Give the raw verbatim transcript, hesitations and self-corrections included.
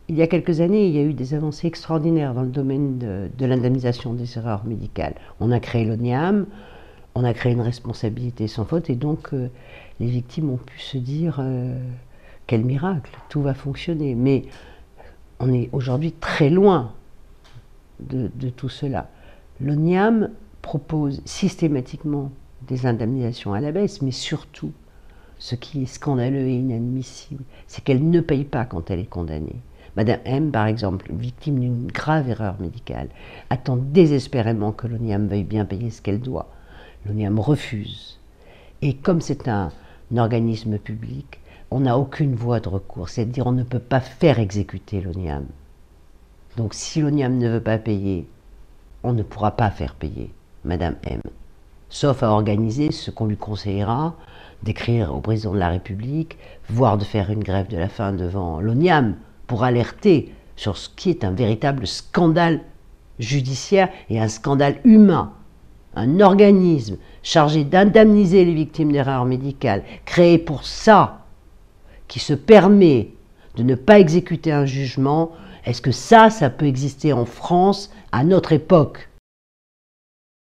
il y a quelques années, il y a eu des avancées extraordinaires dans le domaine de, de l'indemnisation des erreurs médicales. On a créé l'O N I A M, on a créé une responsabilité sans faute, et donc euh, les victimes ont pu se dire euh, quel miracle, tout va fonctionner. Mais on est aujourd'hui très loin de, de tout cela. L'O N I A M propose systématiquement des indemnisations à la baisse, mais surtout, ce qui est scandaleux et inadmissible, c'est qu'elle ne paye pas quand elle est condamnée. Madame M, par exemple, victime d'une grave erreur médicale, attend désespérément que l'O N I A M veuille bien payer ce qu'elle doit. L'O N I A M refuse. Et comme c'est un, un organisme public, on n'a aucune voie de recours, c'est-à-dire on ne peut pas faire exécuter l'O N I A M. Donc si l'O N I A M ne veut pas payer, on ne pourra pas faire payer Madame M, sauf à organiser ce qu'on lui conseillera, d'écrire au président de la République, voire de faire une grève de la faim devant l'O N I A M pour alerter sur ce qui est un véritable scandale judiciaire et un scandale humain. Un organisme chargé d'indemniser les victimes d'erreurs médicales, créé pour ça, qui se permet de ne pas exécuter un jugement, est-ce que ça, ça peut exister en France à notre époque ?